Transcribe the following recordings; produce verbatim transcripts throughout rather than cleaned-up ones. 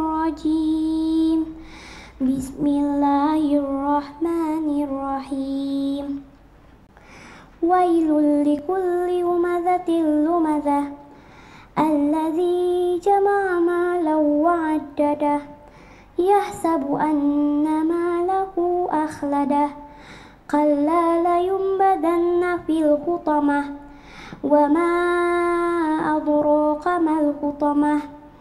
الرجيم بسم الله الرحمن الرحيم ويل لكل همزة لمزة الذي جمع مالا وعدده يحسب أن ماله أخلده كلا لينبذن في الحطمة وما أدراك ما الحطمة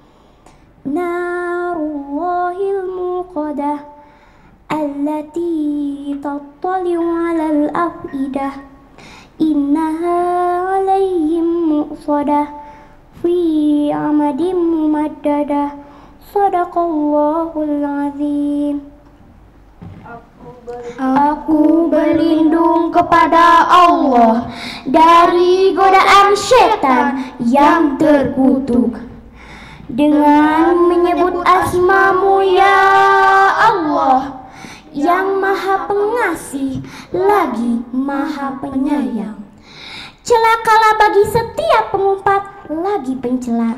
نار الله الموقدة التي تطلع على الأفئدة إنها عليهم مؤصدة في عمد ممددة صدق الله العظيم. Aku berlindung kepada Allah dari godaan setan yang terkutuk dengan menyebut asma-Mu ya Allah yang maha pengasih lagi maha penyayang. Celakalah bagi setiap pengumpat lagi pencela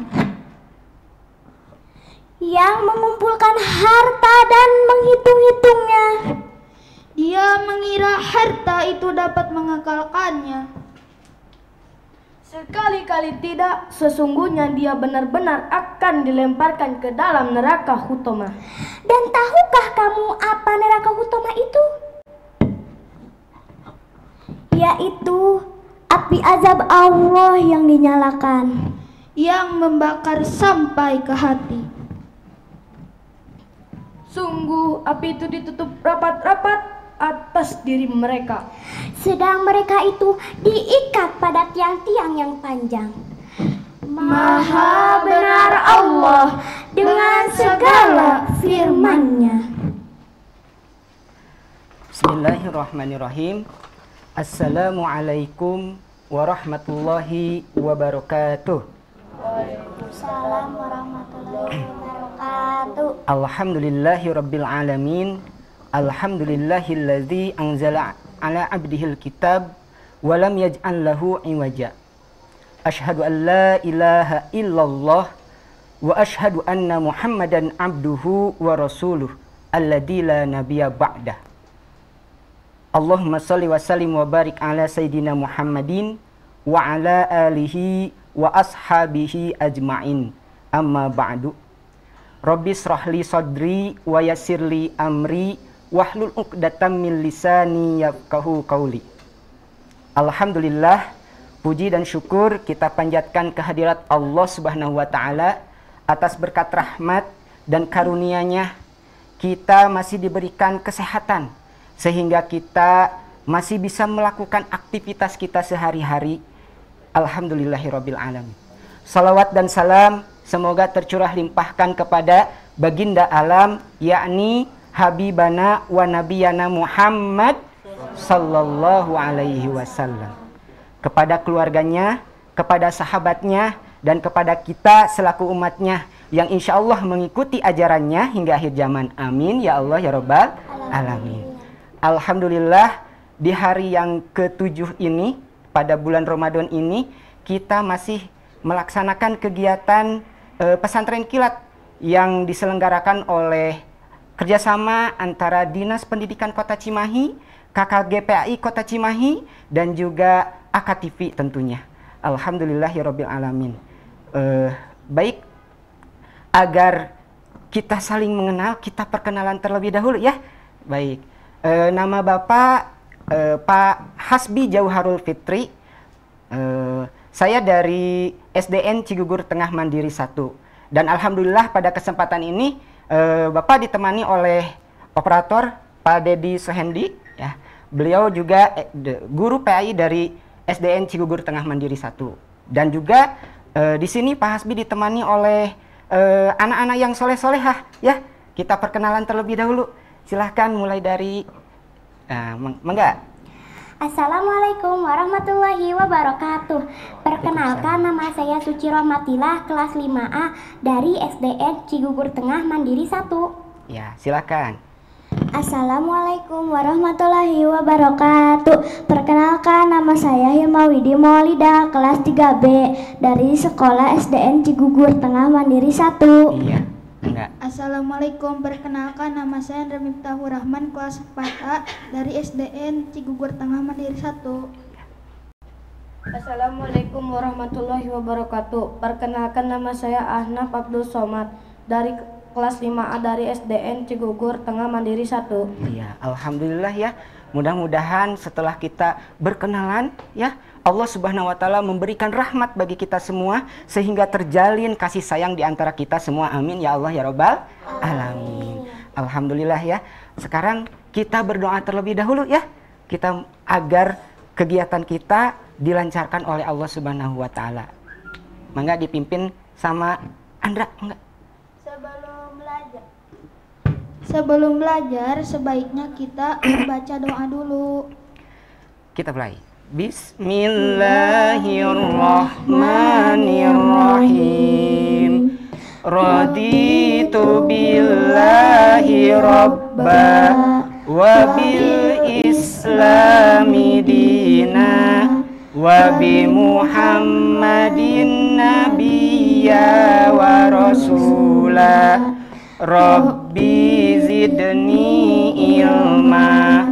yang mengumpulkan harta dan menghitung-hitungnya. Dia mengira harta itu dapat mengekalkannya. Sekali-kali tidak, sesungguhnya dia benar-benar akan dilemparkan ke dalam neraka Huthomah. Dan tahukah kamu apa neraka Huthomah itu? Yaitu api azab Allah yang dinyalakan, yang membakar sampai ke hati. Sungguh api itu ditutup rapat-rapat atas diri mereka, sedang mereka itu diikat pada tiang-tiang yang panjang. Maha benar Allah dengan segala firman-Nya. Bismillahirrahmanirrahim. Assalamualaikum warahmatullahi wabarakatuh. Waalaikumsalam warahmatullahi wabarakatuh. Alhamdulillahi rabbil alamin. Alhamdulillahilladzi anzala ala abdihil kitab wa lam yaj'al lahu iwaja. Asyhadu an la ilaha illallah wa asyhadu anna Muhammadan abduhu wa rasuluh alladzi la nabiyya ba'dah. Allahumma shalli wa sallim wa barik ala sayyidina Muhammadin wa ala alihi wa ashabihi ajma'in. Amma ba'du. Rabbi shrahli sadri wa yassirli amri wahlul 'uqdatam min lisani yafqahu qauli. Alhamdulillah, puji dan syukur kita panjatkan kehadirat Allah Subhanahu wa taala atas berkat rahmat dan karunia-Nya kita masih diberikan kesehatan sehingga kita masih bisa melakukan aktivitas kita sehari-hari. Alhamdulillahirabbil alamin. Salawat dan salam semoga tercurah limpahkan kepada baginda alam, yakni Habibana wa Nabiyana Muhammad sallallahu alaihi wasallam, kepada keluarganya, kepada sahabatnya, dan kepada kita selaku umatnya yang insya Allah mengikuti ajarannya hingga akhir zaman. Amin ya Allah ya Rabbal alamin. Alhamdulillah, di hari yang ketujuh ini, pada bulan Ramadan ini, kita masih melaksanakan kegiatan e, pesantren kilat yang diselenggarakan oleh kerjasama antara Dinas Pendidikan Kota Cimahi, K K G P A I Kota Cimahi, dan juga A K T V tentunya. Alhamdulillahirabbil alamin. E, baik, agar kita saling mengenal, kita perkenalan terlebih dahulu ya. Baik, e, nama Bapak e, Pak Hasbi Jauharul Fitri. E, saya dari S D N Cigugur Tengah Mandiri satu. Dan alhamdulillah pada kesempatan ini e, Bapak ditemani oleh operator Pak Dedi Suhendi ya. Beliau juga e, de, guru P A I dari S D N Cigugur Tengah Mandiri satu. Dan juga e, di sini Pak Hasbi ditemani oleh anak-anak e, yang soleh-solehah ya. Kita perkenalan terlebih dahulu. Silahkan mulai dari uh, mengga. Assalamualaikum warahmatullahi wabarakatuh. Perkenalkan, nama saya Suci Rohmatillah, kelas lima A dari S D N Cigugur Tengah Mandiri satu. Ya, silakan. Assalamualaikum warahmatullahi wabarakatuh. Perkenalkan, nama saya Hilmawidi Maulida, kelas tiga B dari sekolah S D N Cigugur Tengah Mandiri satu. Iya, enggak. Assalamualaikum, perkenalkan nama saya Andra Miftahur Rahman, kelas empat A dari S D N Cigugur Tengah Mandiri satu. Assalamualaikum warahmatullahi wabarakatuh. Perkenalkan nama saya Ahnaf Abdul Somad dari kelas lima A dari S D N Cigugur Tengah Mandiri satu. Iya, alhamdulillah ya. Mudah-mudahan setelah kita berkenalan ya, Allah Subhanahu wa taala memberikan rahmat bagi kita semua sehingga terjalin kasih sayang di antara kita semua. Amin ya Allah ya Rabbal alamin. Alhamdulillah ya. Sekarang kita berdoa terlebih dahulu ya. Kita agar kegiatan kita dilancarkan oleh Allah Subhanahu wa taala. Mangga dipimpin sama Andra, enggak? Sebelum belajar. Sebelum belajar, sebaiknya kita membaca doa dulu. Kita mulai. Bismillahirrahmanirrahim. Raditu billahi rabba wa bil islami dina wa bi muhammadin nabiyya wa rasula. Rabbi zidni ilma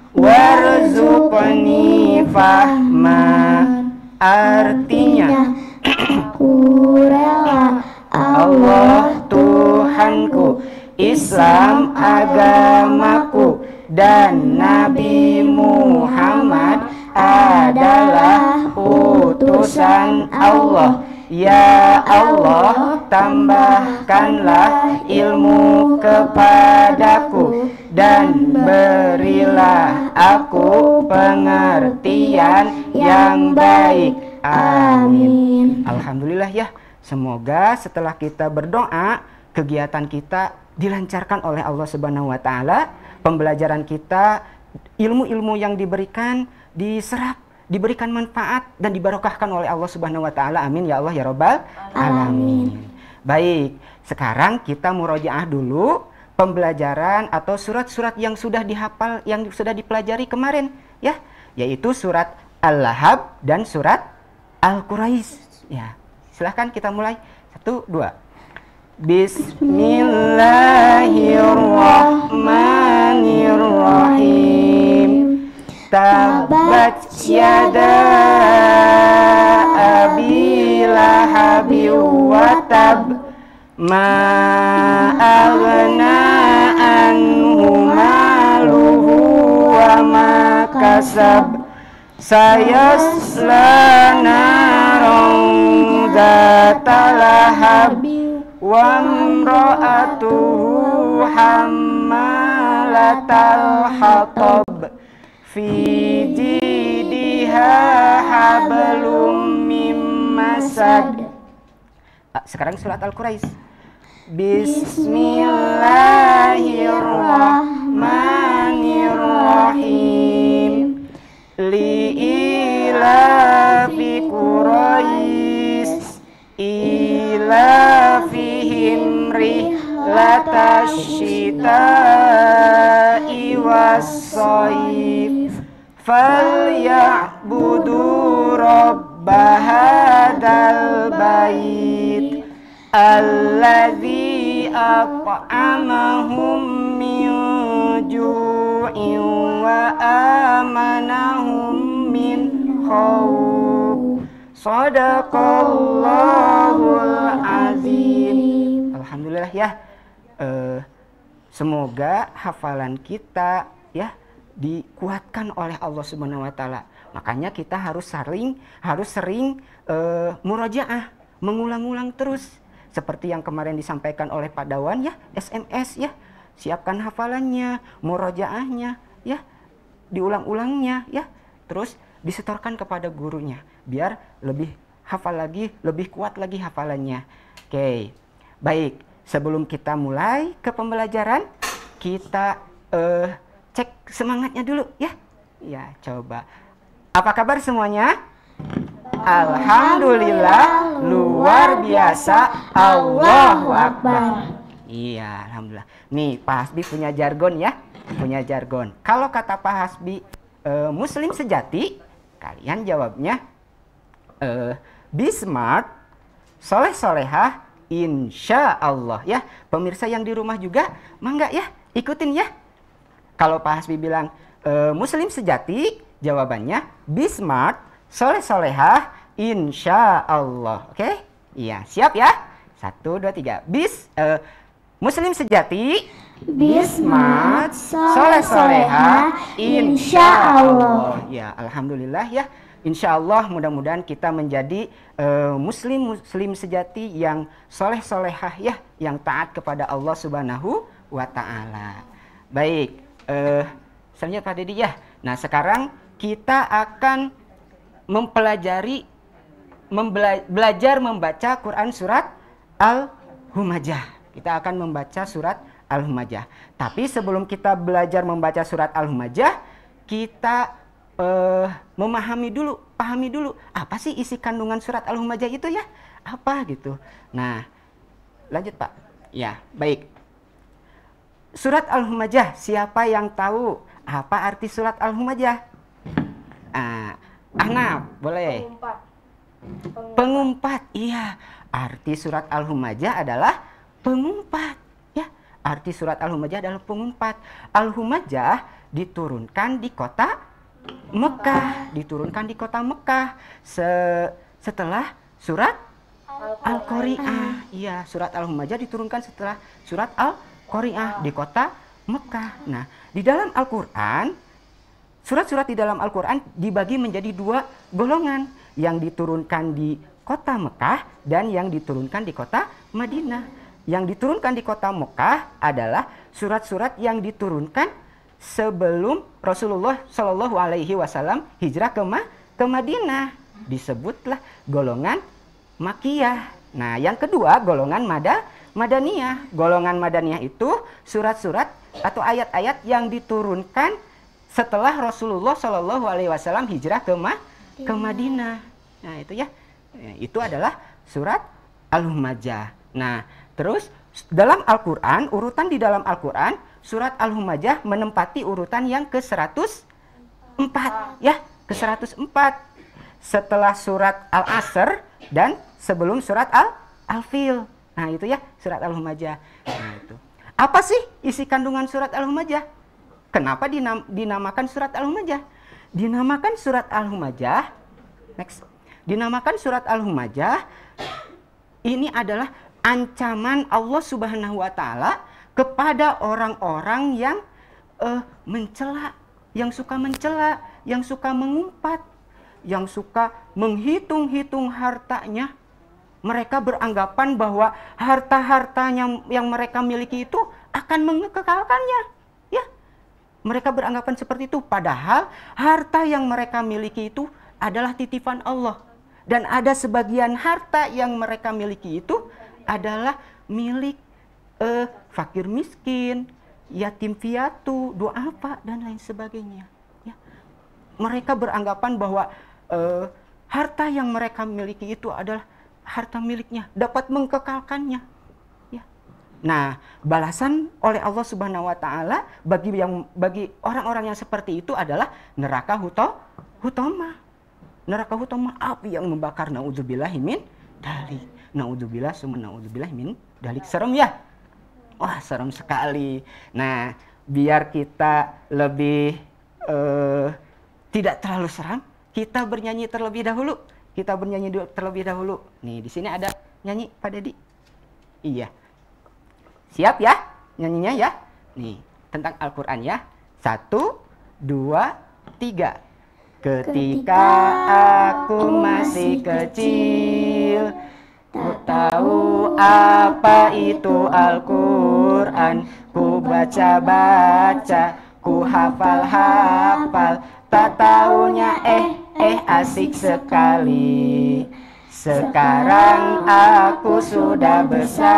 warzuqni fahma. Artinya, Aku rela Allah Tuhanku, Islam agamaku, dan Nabi Muhammad adalah utusan Allah. Ya Allah, tambahkanlah ilmu kepadaku dan berilah aku pengertian yang baik. Amin. Alhamdulillah ya. Semoga setelah kita berdoa, kegiatan kita dilancarkan oleh Allah Subhanahu wa taala. Pembelajaran kita, ilmu-ilmu yang diberikan diserap, diberikan manfaat dan dibarokahkan oleh Allah Subhanahu wa taala. Amin ya Allah ya Rabbal alamin. Baik, sekarang kita murojaah dulu pembelajaran atau surat-surat yang sudah dihafal, yang sudah dipelajari kemarin ya, yaitu surat Al-Lahab dan surat Al-Quraisy. Ya, silahkan kita mulai. Satu, dua. Bismillahirrahmanirrahim. Tabat yada abi lahabi wa tab, ma aghna anhu maluhu wa ma kasab, sayasla naran dzata lahab, wa imra'atuhu hammalatal hatab, fi jidiha hablum mim masad. Sekarang surat Al-Quraisy. Bismillahirrahmanirrahim. Li'ilafi Quraisy ilafihim rihlatash syita'i was-shayf falyabudu rabba hadzal bait alladzi at'amahum min ju'in wa amanahum min khauf. Shadaqallahul azim. Alhamdulillah ya. Uh, semoga hafalan kita ya dikuatkan oleh Allah Subhanahu wa taala. Makanya kita harus sering harus sering uh, murojaah, mengulang-ulang terus seperti yang kemarin disampaikan oleh Pak Dawan ya, S M S ya. Siapkan hafalannya, murojaahnya ya, diulang-ulangnya ya. Terus disetorkan kepada gurunya biar lebih hafal lagi, lebih kuat lagi hafalannya. Oke. Baik, sebelum kita mulai ke pembelajaran, kita uh, cek semangatnya dulu ya. Ya, coba. Apa kabar semuanya? Alhamdulillah, luar biasa, Allahu Akbar. Iya, alhamdulillah. Nih, Pak Hasbi punya jargon ya, punya jargon. Kalau kata Pak Hasbi uh, Muslim sejati, kalian jawabnya uh, be smart, soleh solehah, insya Allah ya. Pemirsa yang di rumah juga, mangga ya, ikutin ya. Kalau Pak Hasbi bilang e, muslim sejati, jawabannya Bismart, soleh solehah, insya Allah. Oke? Iya, siap ya? Satu, dua, tiga. Bis, e, muslim sejati, Bismart, soleh solehah, insya Allah. Ya, alhamdulillah ya. Insya Allah mudah-mudahan kita menjadi uh, muslim muslim sejati yang soleh solehah ya, yang taat kepada Allah Subhanahu wa Ta'ala. Baik, uh, selanjutnya Pak Dedi ya. Nah sekarang kita akan mempelajari, membela belajar membaca Quran surat Al-Humajah. Kita akan membaca surat Al-Humajah. Tapi sebelum kita belajar membaca surat Al-Humajah, kita uh, memahami dulu, pahami dulu apa sih isi kandungan surat Al-Humajah itu ya? Apa gitu. Nah, lanjut Pak. Ya, baik. Surat Al-Humajah, siapa yang tahu apa arti surat Al-Humajah? Ah, Ahnaf, boleh. Pengumpat. Pengumpat. Pengumpat, iya. Arti surat Al-Humajah adalah pengumpat. Ya, arti surat Al-Humajah adalah pengumpat. Al-Humajah diturunkan di kota Mekah, diturunkan di kota Mekah Se setelah surat Al-Qari'ah. Iya, surat Al-Humajah diturunkan setelah surat Al-Qari'ah di kota Mekah. Nah, di dalam Al-Qur'an, surat-surat di dalam Al-Qur'an dibagi menjadi dua golongan, yang diturunkan di kota Mekah dan yang diturunkan di kota Madinah. Yang diturunkan di kota Mekah adalah surat-surat yang diturunkan sebelum Rasulullah Shallallahu Alaihi Wasallam hijrah ke, Ma ke Madinah, disebutlah golongan Makiyah. Nah, yang kedua golongan Mada Madaniyah. Golongan Madaniyah itu surat-surat atau ayat-ayat yang diturunkan setelah Rasulullah Shallallahu Alaihi Wasallam hijrah ke, Ma ke Madinah. Nah, itu ya, itu adalah surat Al-Humajah. Nah, terus dalam Al-Quran, urutan di dalam Al-Quran, surat Al-Humajah menempati urutan yang ke seratus empat, ya, ke seratus empat. Setelah surat Al-Asr dan sebelum surat Al-Al-Fil. Nah, itu ya, surat Al-Humajah. Nah, itu. Apa sih isi kandungan surat Al-Humajah? Kenapa dinam dinamakan surat Al-Humajah? Dinamakan surat Al-Humajah, next. Dinamakan surat Al-Humajah, ini adalah ancaman Allah Subhanahu wa Ta'ala kepada orang-orang yang uh, mencela, yang suka mencela, yang suka mengumpat, yang suka menghitung-hitung hartanya. Mereka beranggapan bahwa harta-hartanya yang mereka miliki itu akan mengekalkannya. Ya, mereka beranggapan seperti itu. Padahal harta yang mereka miliki itu adalah titipan Allah. Dan ada sebagian harta yang mereka miliki itu adalah milik uh, fakir miskin, yatim piatu, duafa, dan lain sebagainya. Ya. Mereka beranggapan bahwa uh, harta yang mereka miliki itu adalah harta miliknya, dapat mengkekalkannya. Ya. Nah, balasan oleh Allah Subhanahu Wa Taala bagi yang bagi orang-orang yang seperti itu adalah neraka huto, hutoma. Neraka hutama, api yang membakar, naudzubillahi min dalik. Naudzubillah summa naudzubillah min dalik. Serem ya? Wah, serem sekali. Nah, biar kita lebih uh, tidak terlalu seram, kita bernyanyi terlebih dahulu. Kita bernyanyi terlebih dahulu. Nih, di sini ada nyanyi Pak Dedi. Iya. Siap ya nyanyinya ya? Nih, tentang Al-Qur'an ya. Satu, dua, tiga. Ketika aku masih kecil, ku tahu apa itu Al-Quran. Ku baca-baca, ku hafal-hafal, tak taunya eh eh asik sekali. Sekarang aku sudah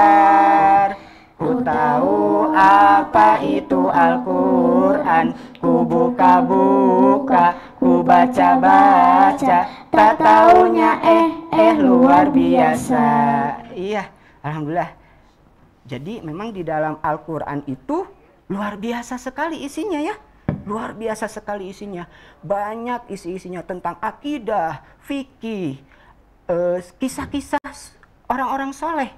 besar, ku tahu apa itu Al-Quran. Ku buka-buka, ku baca-baca, tak taunya eh eh luar biasa. Iya, alhamdulillah. Jadi memang di dalam Al-Quran itu luar biasa sekali isinya ya. Luar biasa sekali isinya. Banyak isi-isinya tentang akidah, fikih, kisah-kisah orang-orang soleh,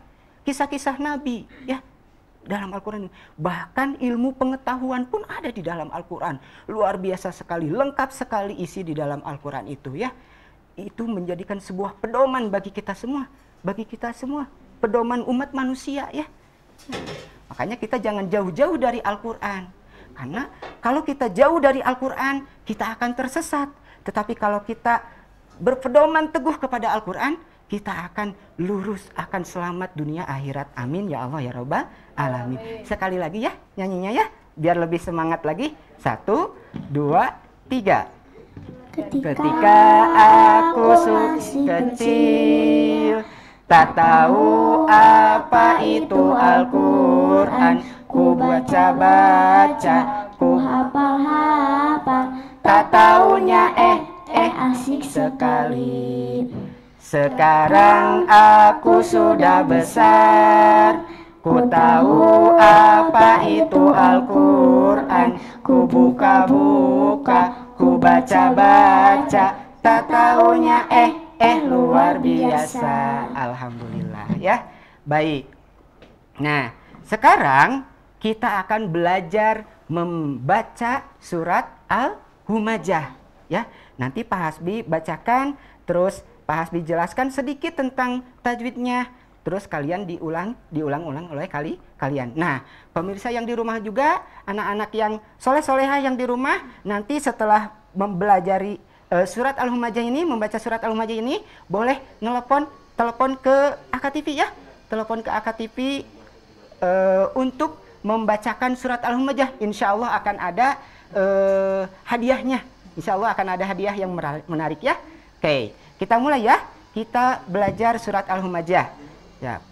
kisah-kisah Nabi, ya. Dalam Al-Quran. Bahkan ilmu pengetahuan pun ada di dalam Al-Quran. Luar biasa sekali, lengkap sekali isi di dalam Al-Quran itu, ya. Itu menjadikan sebuah pedoman bagi kita semua. Bagi kita semua. Pedoman umat manusia, ya. Makanya kita jangan jauh-jauh dari Al-Quran. Karena kalau kita jauh dari Al-Quran, kita akan tersesat. Tetapi kalau kita berpedoman teguh kepada Al-Quran, kita akan lurus, akan selamat dunia akhirat. Amin ya Allah ya Rabbal alamin. Sekali lagi ya nyanyinya ya, biar lebih semangat lagi. Satu, dua, tiga. Ketika, Ketika aku masih kecil, tak tahu apa itu Al-Quran. Ku baca-baca, ku hafal-hafal, tak taunya eh eh asik sekali. Sekarang aku sudah besar, ku tahu apa itu Al-Quran. Ku buka-buka, ku baca-baca, tak taunya eh eh luar biasa. Alhamdulillah ya. Baik. Nah, sekarang kita akan belajar membaca surat Al-Humajah ya. Nanti Pak Hasbi bacakan, terus Pak Hasbi jelaskan sedikit tentang tajwidnya, terus kalian diulang, diulang-ulang oleh kali kalian. Nah, pemirsa yang di rumah juga, anak-anak yang soleh-soleha yang di rumah, nanti setelah mempelajari uh, surat Al-Humajah ini, membaca surat Al-Humajah ini, boleh nelpon, telepon ke A K T V ya, telepon ke A K T V uh, untuk membacakan surat Al-Humajah. Insya Allah akan ada uh, hadiahnya. Insya Allah akan ada hadiah yang menarik ya. Oke, kita mulai ya. Kita belajar surat Al-Humajah. Ya.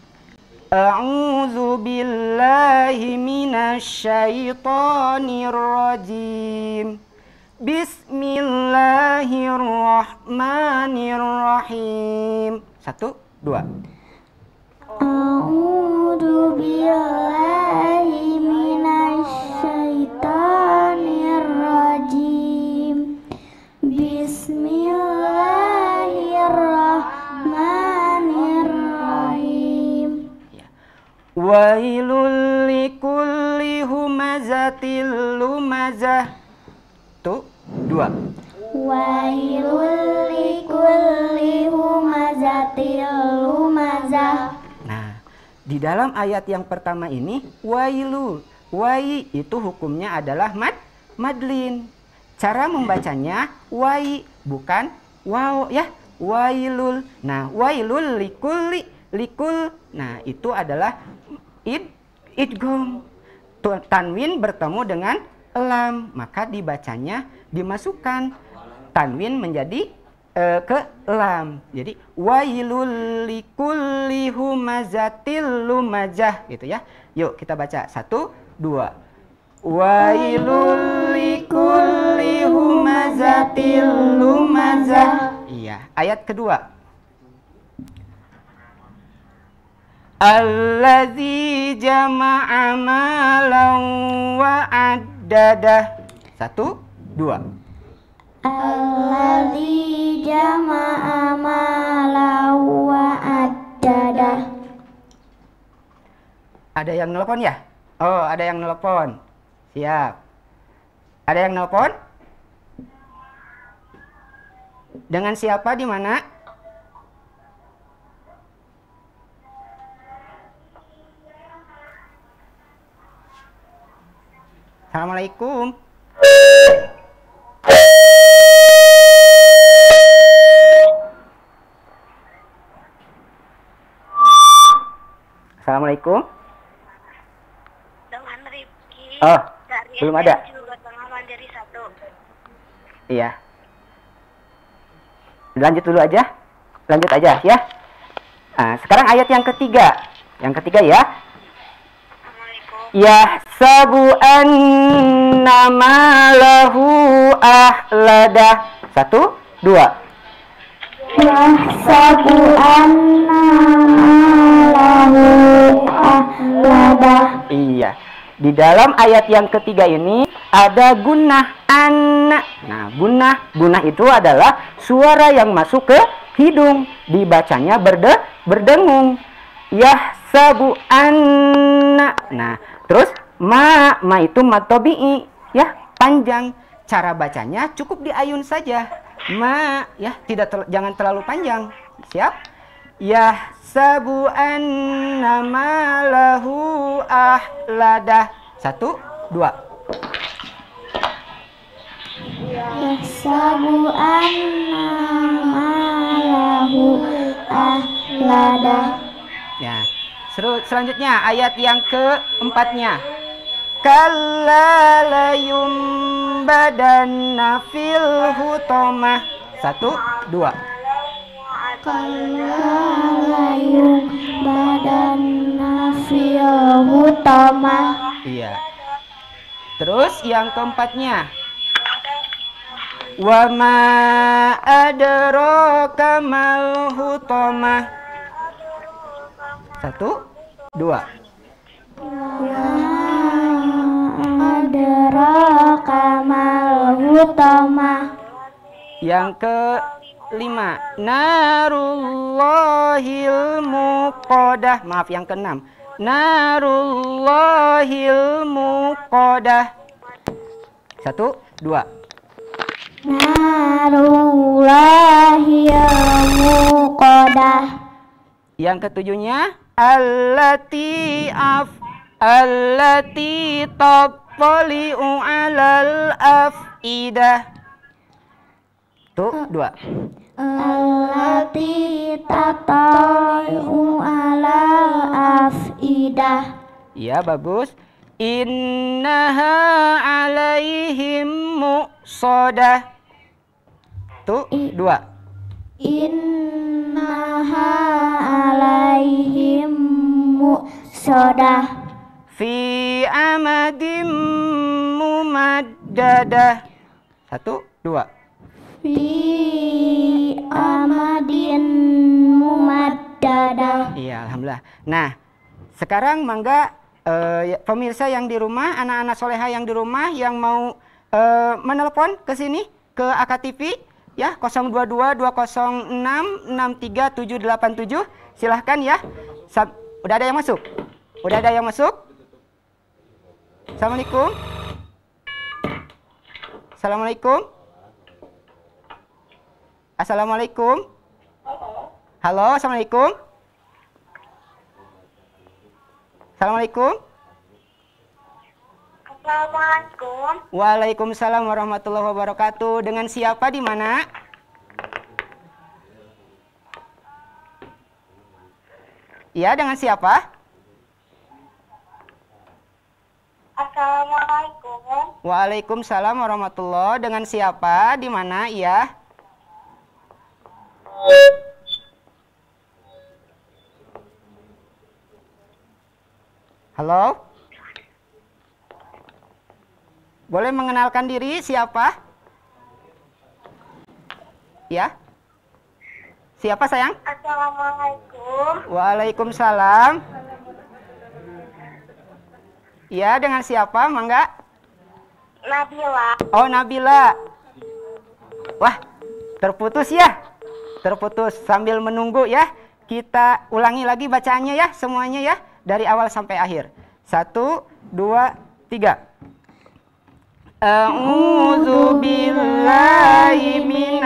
A'udzu billahi minasyaitonir rajim. Bismillahirrahmanirrahim. Satu, dua. A'udzu billahi minasyaitonir rajim. Bismillahirrahmanirrahim. Wailul likulli humazatil lumazah. Tuh, dua. Wailul likulli humazatil lumazah. Nah, di dalam ayat yang pertama ini, wailu, wai itu hukumnya adalah mad, madlin. Cara membacanya wai, bukan wow ya, wailul. Nah, wailul likulli, likul. Nah, itu adalah id, idgham. Tanwin bertemu dengan lam, maka dibacanya dimasukkan tanwin menjadi Uh, ke lam. Jadi wailul likulli humazatil lumazah gitu ya. Yuk kita baca. Satu, dua. Wailul likulli humazatil lumazah. Iya, ayat kedua. Allazi jama'a malan wa addadah. Satu, dua. Allazi jama'a malan wa addadah. Ada yang nelpon ya? Oh, ada yang nelpon. Siap. Ada yang nelpon? Dengan siapa, di mana? Assalamualaikum. Assalamualaikum. Dengan Rifki. Oh, dari belum ada. Juga Tengah Mandiri satu. Iya. Lanjut dulu aja. Lanjut aja ya. Nah, sekarang ayat yang ketiga. Yang ketiga ya. Assalamualaikum. Ya sabu annama lahu ahladah. Satu, dua. Yahsabu anna lahu ahladah. Iya. Di dalam ayat yang ketiga ini ada gunnah anna. Nah, gunnah, gunnah itu adalah suara yang masuk ke hidung, dibacanya berde, berdengung. Yahsabu anna. Nah, terus ma, ma itu mad tabi'i, ya, panjang. Cara bacanya cukup diayun saja. Ma, ya, tidak ter, jangan terlalu panjang. Siap? Yahsabu anna malahu ahladah. Satu, dua. Yahsabu anna malahu ahladah. Ya, seru, selanjutnya ayat yang keempatnya. Kalla layumbadanna fil hutamah. Satu, dua. Kalla layumbadanna fil hutamah. Iya. Terus yang keempatnya. Wa ma adraka mal hutamah. Satu, dua. Adraka mal hutamah. Yang kelima, narullahil muqadah. Maaf, yang keenam, narullahil muqadah. Satu, dua. Narullahil muqadah. Yang ketujuhnya, allati af allati tattali'u 'alal afidah. Tuh, dua. Allati tattali'u 'alal afidah. Iya, bagus. Innaha 'alaihim muqsadah. Tuh, dua. Innaha 'alaihim muqsadah. Fi amadim mumaddadah. Satu, dua. Fi amadin mumaddadah. Iya, alhamdulillah. Nah, sekarang mangga eh, pemirsa yang di rumah, anak-anak soleha yang di rumah yang mau eh, menelpon ke sini ke A K T V ya nol dua dua dua nol enam enam tiga tujuh delapan tujuh, silahkan ya. Sa udah ada yang masuk? Udah ada yang masuk? Assalamualaikum. Assalamualaikum. Assalamualaikum. Halo, assalamualaikum. Assalamualaikum. Assalamualaikum. Waalaikumsalam warahmatullahi wabarakatuh. Dengan siapa di mana? Ya, dengan siapa? Assalamualaikum. Waalaikumsalam warahmatullahi. Dengan siapa? Di mana? Iya. Halo? Boleh mengenalkan diri siapa? Ya? Siapa sayang? Assalamualaikum. Waalaikumsalam. Ya, dengan siapa, Mangga? Nabila. Oh, Nabila. Wah, terputus ya? Terputus. Sambil menunggu ya, kita ulangi lagi bacaannya ya, semuanya ya, dari awal sampai akhir. Satu, dua, tiga. A'udzu billahi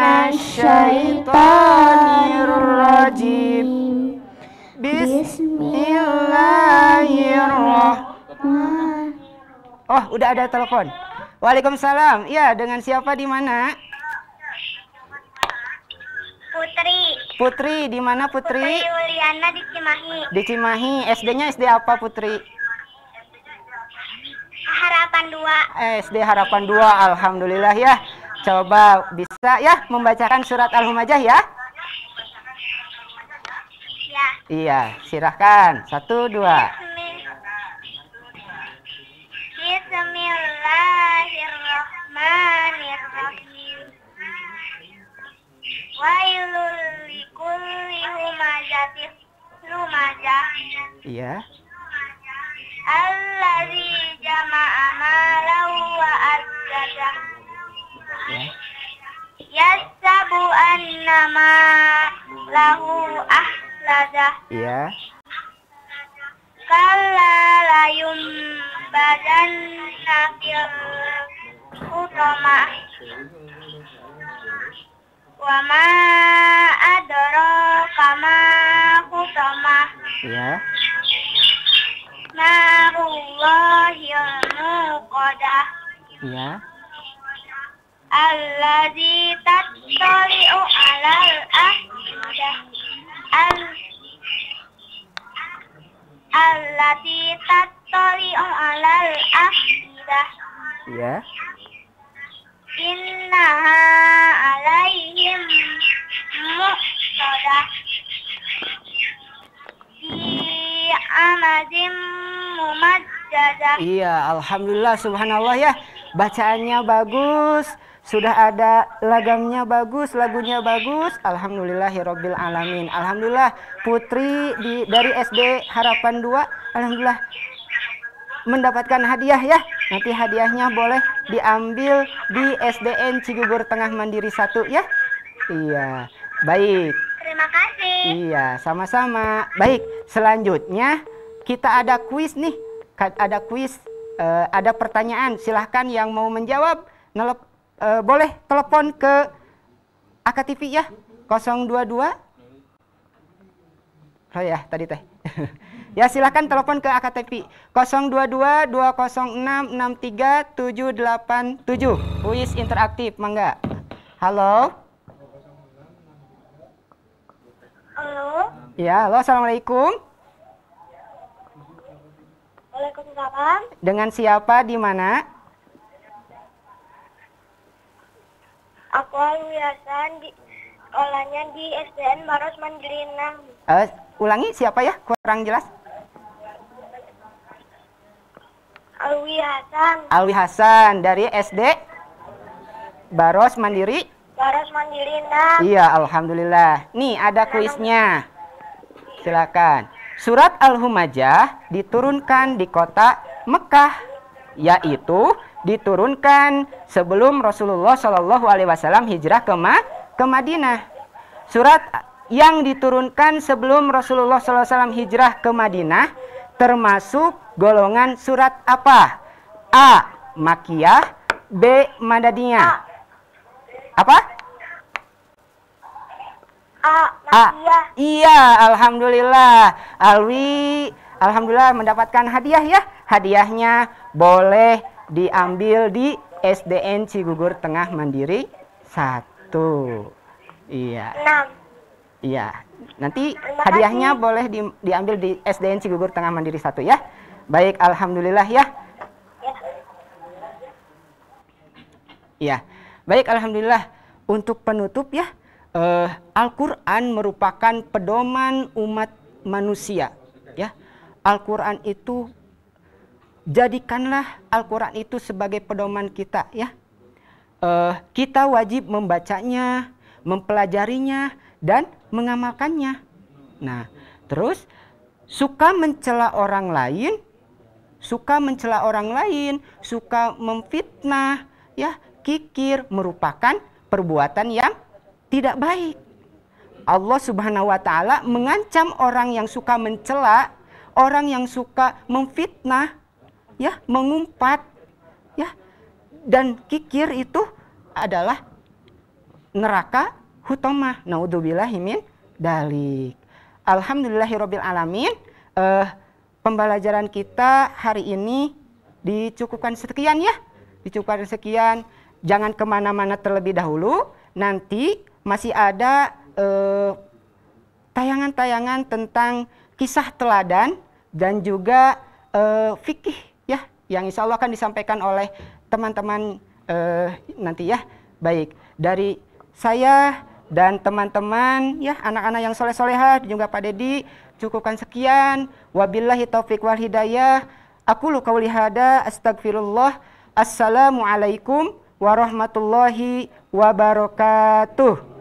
minasyaitonir rajim. Bismillahirrahmanirrahim. Oh, udah ada telepon. Waalaikumsalam. Ya, dengan siapa di mana? Putri. Putri, di mana Putri? Putri Yuliana di Cimahi. Di Cimahi. S D-nya S D apa Putri? Harapan dua. S D Harapan dua. Alhamdulillah ya. Coba bisa ya membacakan surat Al-Humajah ya? Ya. Iya, silahkan. Satu, dua. Bismillahirrahmanirrahim. Wailul likulli humazatin lumazah. Iya. Allazi jama'a malahu wa azzadah. Ya. Yasabu annama lahu ahladah. Iya. kalla la yumbadanna fil hutamah wa ma adraka ma hutamah Ya. narullahil muqadah Ya. alladzi tattali'u 'alal afidah al allati tattali'u 'alal afidah Ya. innaha 'alaihim muqtadah fi amadin mumaddadah. Iya, alhamdulillah, subhanallah ya. Bacaannya bagus, sudah ada lagamnya bagus, lagunya bagus. Alhamdulillahirabbil alamin. Alhamdulillah Putri di dari S D Harapan dua, alhamdulillah mendapatkan hadiah ya. Nanti hadiahnya boleh diambil di S D N Cigugur Tengah Mandiri satu ya. Iya, baik. Terima kasih. Iya, sama-sama. Baik, selanjutnya kita ada kuis nih. Ka- Ada kuis, eh, ada pertanyaan. Silahkan yang mau menjawab, nelep, eh, boleh telepon ke A K T V ya, nol dua dua. Oh ya, tadi teh. Ya, silahkan telepon ke A K T V nol dua dua dua nol enam enam tiga tujuh delapan tujuh. Kuis interaktif, mangga. Halo. Halo. Ya, halo, assalamualaikum. Waalaikumsalam. Dengan siapa, di mana? Aku Alwi Hasan di sekolahnya di S D N Baros Mandiri enam. Eh, ulangi, siapa ya? Kurang jelas. Alwi Hasan, Alwi Hasan dari S D Baros Mandiri. Baros Mandiri enam. Iya, alhamdulillah. Nih ada kuisnya. Silakan. Surat Al-Humajah diturunkan di kota Mekah, yaitu diturunkan sebelum Rasulullah Shallallahu Alaihi Wasallam hijrah ke, Ma ke Madinah. Surat yang diturunkan sebelum Rasulullah Shallallahu Alaihi Wasallam hijrah ke Madinah termasuk golongan surat apa? A. Makkiyah, B. Madaniyah. Apa? A. A. Makiyah. Iya, alhamdulillah. Alwi, alhamdulillah mendapatkan hadiah ya. Hadiahnya boleh diambil di S D N Cigugur Tengah Mandiri satu. Iya. enam. Iya. Nanti Terima hadiahnya kasih. boleh di, diambil di S D N Cigugur Tengah Mandiri satu ya. Baik, alhamdulillah ya. Ya. Iya. Baik, alhamdulillah. Untuk penutup ya, eh, Al-Qur'an merupakan pedoman umat manusia ya. Al-Qur'an itu, jadikanlah Al-Qur'an itu sebagai pedoman kita ya. Eh, kita wajib membacanya, mempelajarinya, dan mengamalkannya. Nah, terus suka mencela orang lain, suka mencela orang lain, suka memfitnah, ya, kikir merupakan perbuatan yang tidak baik. Allah Subhanahu wa taala mengancam orang yang suka mencela, orang yang suka memfitnah, ya, mengumpat, ya. Dan kikir itu adalah neraka hutamah. Naudzubillahi min dalik. Alhamdulillahirabbil alamin. Eh, pembelajaran kita hari ini dicukupkan sekian ya. Dicukupkan sekian. Jangan kemana-mana terlebih dahulu. Nanti masih ada eh, tayangan-tayangan tentang kisah teladan dan juga eh, fikih ya, yang insya Allah akan disampaikan oleh teman-teman eh, nanti ya. Baik, dari saya dan teman-teman ya, anak-anak yang soleh-solehah dan juga Pak Dedi, cukupkan sekian. Wabillahi taufiq wal hidayah. Aku lu qauli hada, astagfirullah. Assalamualaikum warahmatullahi wabarakatuh.